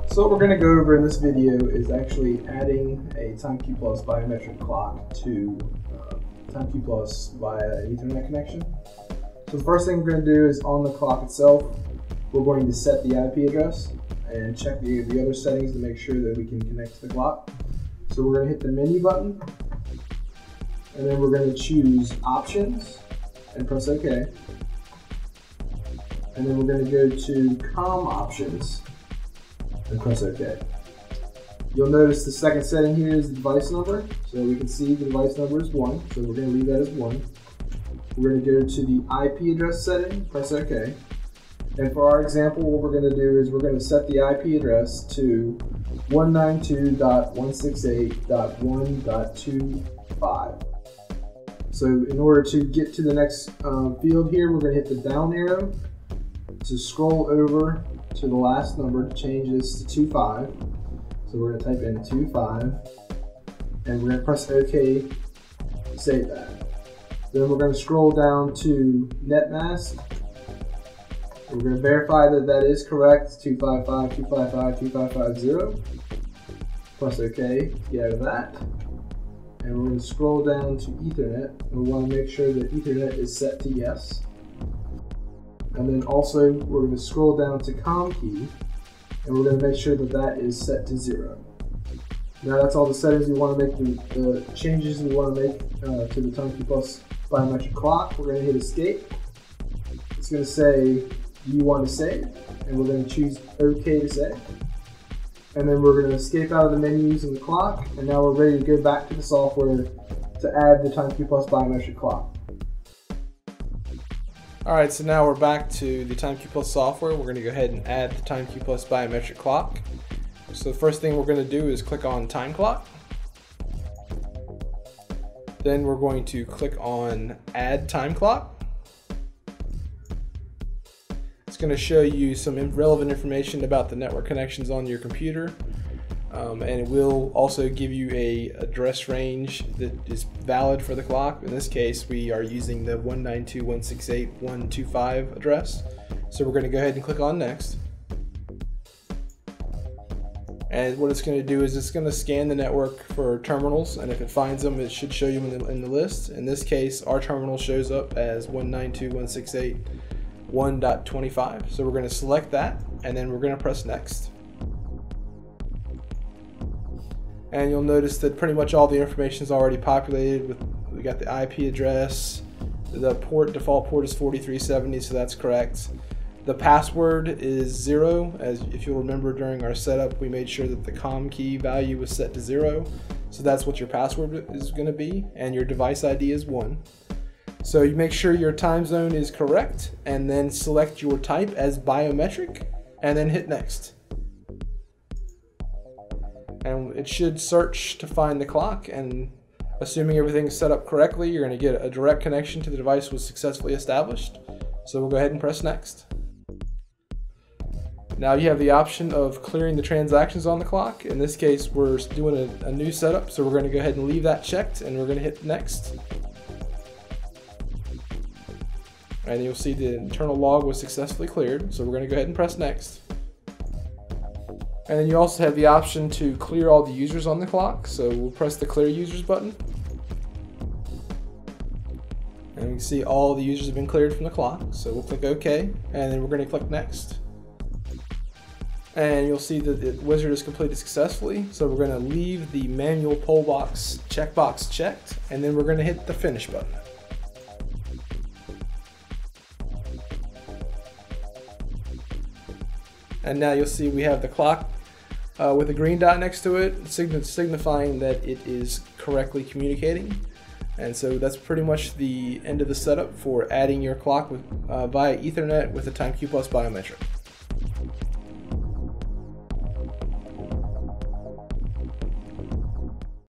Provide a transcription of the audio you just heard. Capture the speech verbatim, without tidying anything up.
So what we're going to go over in this video is actually adding a timeQplus biometric clock to uh, timeQplus via an Ethernet connection. So the first thing we're going to do is on the clock itself, we're going to set the I P address and check the, the other settings to make sure that we can connect to the clock. So we're going to hit the menu button, and then we're going to choose Options and press OK. And then we're going to go to COM Options and press OK. You'll notice the second setting here is the device number. So we can see the device number is one, so we're going to leave that as one. We're going to go to the I P address setting, press OK. And for our example, what we're going to do is we're going to set the I P address to one ninety-two dot one sixty-eight dot one dot twenty-five. So in order to get to the next um, field here, we're going to hit the down arrow to scroll over to the last number to change this to twenty-five. So we're going to type in twenty-five, and we're going to press OK to save that. Then we're going to scroll down to net mask. We're going to verify that that is correct, two five five, two five five, two five five zero. Press OK, get out of that. And we're going to scroll down to Ethernet. We want to make sure that Ethernet is set to yes. And then also we're going to scroll down to COM key, and we're going to make sure that that is set to zero. Now that's all the settings we want to make, the, the changes we want to make uh, to the timeQplus biometric clock. We're going to hit escape. It's going to say, do you want to save? And we're going to choose OK to save. And then we're going to escape out of the menus in the clock, and now we're ready to go back to the software to add the timeQplus biometric clock. Alright, so now we're back to the timeQplus software. We're going to go ahead and add the timeQplus biometric clock. So the first thing we're going to do is click on Time Clock. Then we're going to click on Add Time Clock. It's going to show you some relevant information about the network connections on your computer. Um, and it will also give you a address range that is valid for the clock. In this case, we are using the one ninety-two dot one sixty-eight dot one twenty-five address. So we're going to go ahead and click on Next. And what it's going to do is it's going to scan the network for terminals, and if it finds them, it should show you in the, in the list. In this case, our terminal shows up as one ninety-two dot one sixty-eight dot one dot twenty-five. So we're going to select that, and then we're going to press Next. And you'll notice that pretty much all the information is already populated. With we got the I P address, the port default port is forty-three seventy, so that's correct. The password is zero, as if you'll remember during our setup, we made sure that the COM key value was set to zero, so that's what your password is going to be, and your device I D is one. So you make sure your time zone is correct, and then select your type as biometric, and then hit Next. And it should search to find the clock, and assuming everything's set up correctly, you're going to get a direct connection to the device was successfully established. So we'll go ahead and press Next. Now you have the option of clearing the transactions on the clock. In this case, we're doing a, a new setup, so we're going to go ahead and leave that checked, and we're going to hit Next. And you'll see the internal log was successfully cleared, so we're going to go ahead and press Next. And then you also have the option to clear all the users on the clock, so we'll press the Clear Users button. And we can see all the users have been cleared from the clock, so we'll click OK, and then we're going to click Next. And you'll see that the wizard is completed successfully, so we're going to leave the manual poll box checkbox checked, and then we're going to hit the Finish button. And now you'll see we have the clock uh, with a green dot next to it, sign signifying that it is correctly communicating. And so that's pretty much the end of the setup for adding your clock with, uh, via Ethernet with the timeQplus biometric.